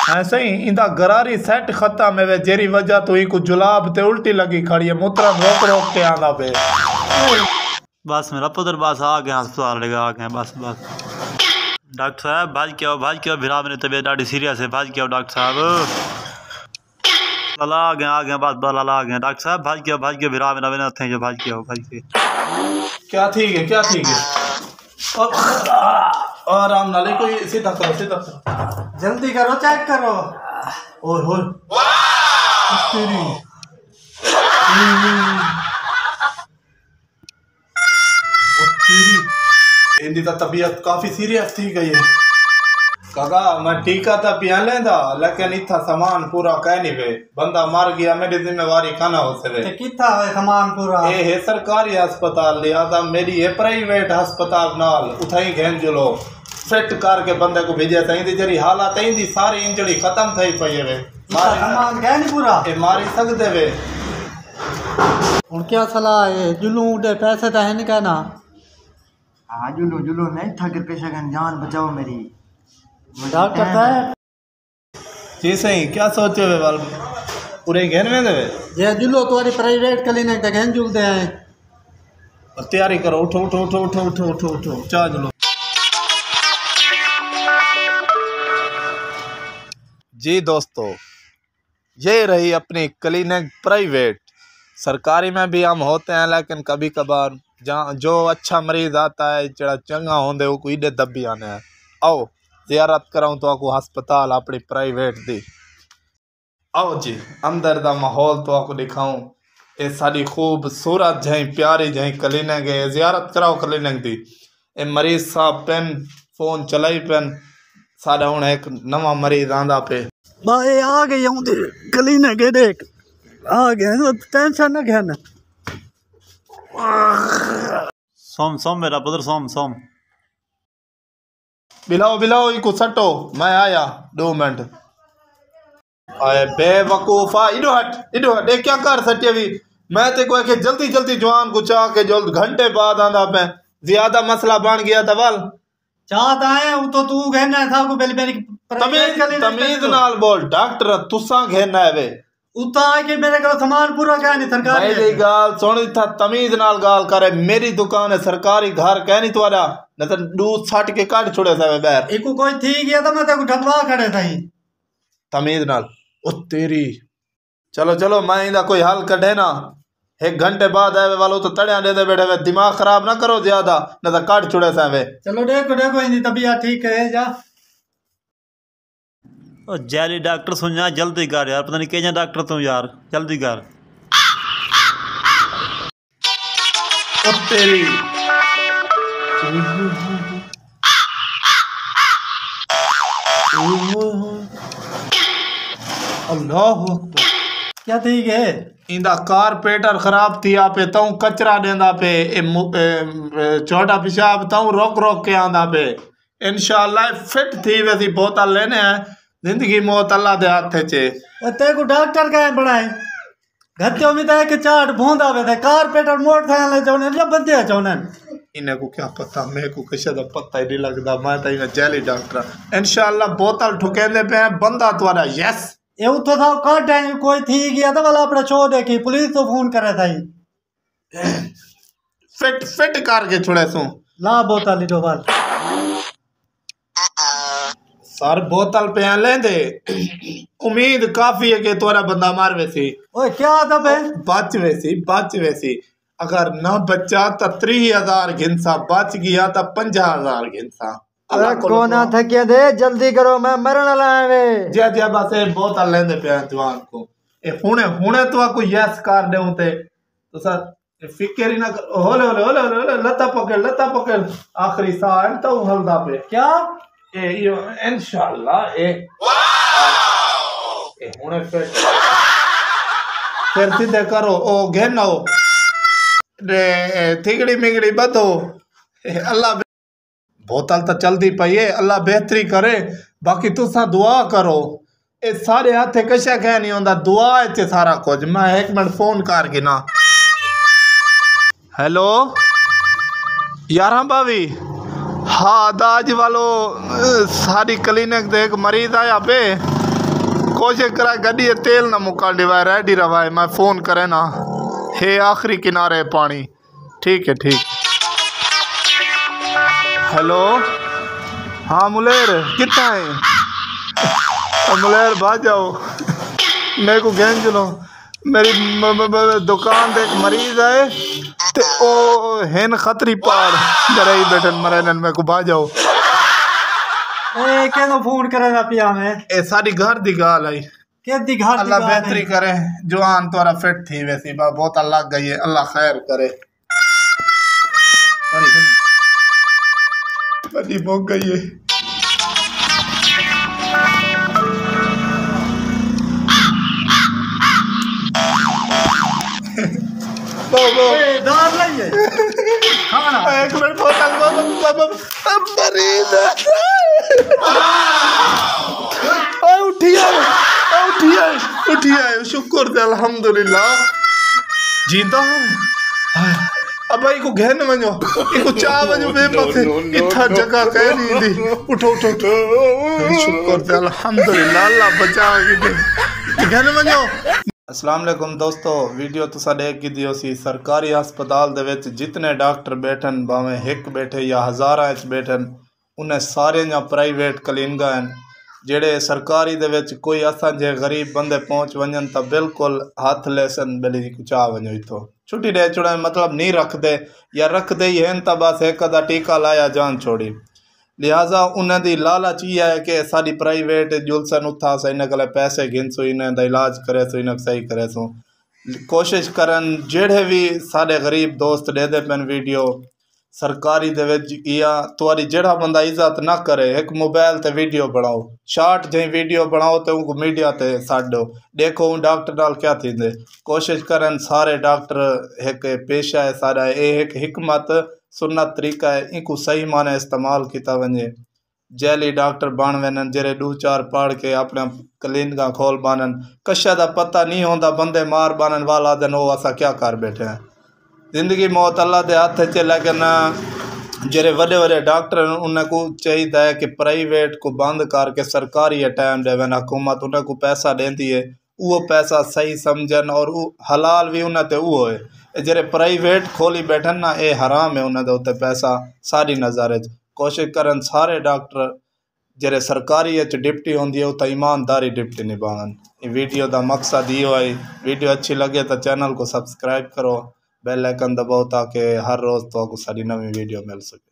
ऐसे ही इंदा गरारी सेट खत्म है वे जेरी वजह तो ही कुछ जुलाब ते उल्टी लगी खड़ी है मूत्रा रोक रोक के आंदा पे। बस मेरा पुत्र बस आ गया अस्पताल लेगा आ गया बस बस। डॉक्टर साहब भाज के आओ भिरा मेरी तबीयत डाडी सीरियस है भाज के आओ डॉक्टर साहब। लाला आ गया बस लाला आ गया डॉक्टर साहब भाज के भिरा मेरा मैंने थे जो भाज के आओ भाज के। क्या ठीक है आराम नाले कोई सीधा करो जल्दी करो चेक करो। ओए तेरी इनकी तो तबीयत काफी सीरियस थी गई है काका। मैं टीका तो पिया लेंदा लेकिन इतना सामान पूरा कह नहीं वे बंदा मर गया मेरी जिम्मेवारी खाना हो सके कितना है सामान पूरा ये है सरकारी अस्पताल लिहाजा मेरी है प्राइवेट अस्पताल नाल उठाई घेन जुलो फिट करके बंदे को भेजा थी जरी हालात थी सारी इंजरी खत्म थी पई वे सामान कह नहीं पूरा ये मारी सकते वे। हुन क्या सलाह है जुलू दे पैसे तो है नहीं कहना। हाँ जुलू नहीं था कि पेशा जान बचाओ मेरी। डॉक्टर साहब जी सही क्या सोचे वे वाल पूरे घेन में देवे ये जुलो तुम्हारी प्राइवेट क्लिनिक तक घेन जुलते हैं। तैयारी करो उठो उठो उठो उठो उठो उठो उठो चार्ज लो। जी दोस्तों ये रही अपनी क्लिनिक प्राइवेट। सरकारी में भी हम होते हैं लेकिन कभी कभार जहाँ जो अच्छा मरीज आता है जरा चंगा होंदे वो कोई दबी आने है। आओ ज़ियारत कराऊँ तो आपको हस्पताल अपनी प्राइवेट दी। आओ जी अंदर दा माहौल तो आपको दिखाऊँ ये सारी खूबसूरत जहीं प्यारी जहीं क्लिनिक है ज़ियारत कराओ क्लिनिक दी। ये मरीज साहब पेन फोन चलाई पेन साढ़ा हूँ एक नवा मरीज आंदा पे भाई आ गई हूँ क्लिनिक देख आ गए टेंशन न घेन। सोम मेरा पुत्र सोम बिलाओ इनको सटो मैं आया 2 मिनट। आए बेवकूफा इधो हट ये क्या कर सटे अभी मैं ते को के जल्दी जवान को चाह के जल्द घंटे बाद आंदा पे ज्यादा मसला बन गया था वाल चाहता है वो तो तू कहना था को मेरी तमीज नाल बोल डॉक्टर तुसा कहना है वे उता के मेरे को सामान पूरा क्या नहीं सरकारी मेरी गाल सुन था तमीज नाल गाल करे मेरी दुकान है सरकारी घर कह नहीं तुम्हारा न तो दूध छाट के काट छोड़े था बैर एको कोई थी गया तो मैं तेको ढकवा खड़े थई तमीज नाल ओ तेरी चलो मैं इंदा कोई हल कढे ना 1 घंटे बाद आवे वालो तो तड़िया दे दे बैठे वे दिमाग खराब ना करो ज्यादा न तो काट छोड़े सा वे। चलो देखो इंदी तबीयत ठीक है जा ओ जैली डॉक्टर सुन जल्दी कर यार पता नहीं क्या डॉक्टर तू यार जल्दी कर। ओ तेरी अल्लाह क्या ठीक है इंदा कारपेटर खराब थी पे तू कचरा देंदा पे छोटा पेशाब तू रोक के आंदा पे इंशाल्लाह फिट थी वैसी बोतल लेने हैं जिंदगी मौत अल्लाह दे हाथ चे। ते को डॉक्टर का बनाए घत्ते उम्मीद है कि चाट भूंदा वे थे कारपेटर मोटरसाइकिल चौने या बंदे चौने इन्हें को क्या पता मेरे को किसी का पता ही नहीं लगता मैं तो इन्हें जैली डॉक्टर इंशाल्लाह बोतल ठुकेंदे पे बंदा तुम्हारा यस ये तो था काट टाइम कोई थी गया था वाला अपना शो देखी पुलिस तो फोन करे था फिट करके छोड़े सू ला बोतल दो बार सर बोतल पे ले दे उम्मीद काफी है कि तोरा बंदा मार वैसी ओए क्या दब है बच वैसी अगर ना बचा तो 3000 घिंसा बच गया तो 5000 घिंसा कोना थकिया दे जल्दी करो मैं मरण वाला है वे जे बस ए बोतल लेंदे पे जवान को ए हुने तो को यस कर दे उते तो सर फिक्र ही ना होले लता पकड़ आखिरी साह तो हलदा पे क्या ए यो इंशाल्लाह ए हुने फिर सीधे करो ओ घेनो रे थिगड़ी मिगड़ी बदो अल्लाह बोतल तो चलती पई है अल्लाह बेहतरी करे बाकी तुसा दुआ करो ये सारे हाथे कशा कह नहीं होंदा दुआ च सारा कुछ। मैं 1 मिनट फोन कर गिना हेलो यार भाभी हाँ दाज वालो सारी क्लिनिक दे एक मरीज आया पे कोशिश करा गड्डी ये तेल ना मुका डिवाए रेडी रवाए मैं फ़ोन करे ना हे आखिरी किनारे पानी ठीक है ठीक। हेलो हाँ मुलेर कितना है मुलेर भाग जाओ मेरे को गैंज लो मेरी दुकान पे एक मरीज है ते ओ हेन खतरी पार जरा ही बैठन मरे मेरे को भाग जाओ ए केनो फोन करे ना पिया में ए सारी घर दी गाल आई के दी घर अल्लाह बेहतरी करे जवान तोरा फिट थी वैसी बहुत अल्लाह गई है अल्लाह खैर करे बड़ी भोग गई है दाल नहीं है खाना एक मिनट बोतल मरीज उठिए शुक्र थे अल्हम्दुलिल्लाह जींदा हूँ अब भाई को घेन वञो इको चाह वञो बे पासे इथा जगह कह दी दी उठो उठो शुक्र थे अल्हम्दुलिल्लाह अल्लाह बचा के घेन वञो। अस्सलाम वालेकुम दोस्तों वीडियो तुसा देख की दियो सी सरकारी हस्पताल दे विच जितने डॉक्टर बैठन भावें एक बैठे या हज़ारां च बैठन उन्हें सारे या प्राइवेट क्लिनिकां हैं जेड़े सरकारी दे विच कोई असां जे गरीब बंदे पहुँच वञन तो बिल्कुल हथ लेसन बिली चाह वञो इथों छुट्टी दे छुड़न मतलब नहीं रखते या रखते ही हैं तो बस एक अदा टीका लाया जान छोड़ी लिहाजा उन्हें दी लालच ये है कि साड़ी प्राइवेट जुलसन उठा सो इन गले पैसे गिनसो इन्हें दा इलाज करे सो इन्हें सही करे सो कोशिश करन जेड़े भी साढ़े गरीब दोस्त दे दे पेन वीडियो सरकारी दे विच या तुआरी जेड़ा बंदा इज्जत ना करे एक मोबाइल ते वीडियो बनाओ शार्ट जी वीडियो बनाओ तो उनको मीडिया ते साडो देखो डॉक्टर नाल क्या थींदे कोशिश करन सारे डॉक्टर एक पेशा है सारा एक हिकमत सुन्नत तरीका है इनको सही माने इस्तेमाल किया वजे जैली डॉक्टर बन वैन जेरे 2-4 पढ़ के अपना क्लिनिका खोल बानन कशा का पता नहीं होता बंदे मार बानन वाला दिन वो असा क्या कर बैठे हैं जिंदगी मौत अल्लाह के हाथ च लेकिन जेरे वडे वडे डॉक्टर उन्हें को चाहिए है कि प्राइवेट को बंद करके सरकारी टाइम देवन हुकूमत उन्हें को पैसा देती है वो पैसा सही समझन और हलाल भी उन्हें ते वो है जेरे प्राइवेट खोली बैठन ना ये हराम है उन्हें उत्ते पैसा सारी नज़र कोशिश करन सारे डॉक्टर जेरे सरकारी डिप्टी होंदी है उत्ते ईमानदारी डिप्टी निभावन। वीडियो का मकसद यो है वीडियो अच्छी लगे तो चैनल को सब्सक्राइब करो बेल आइकन दबाओ ताकि हर रोज़ तो आपको सारी नवी वीडियो मिल सके।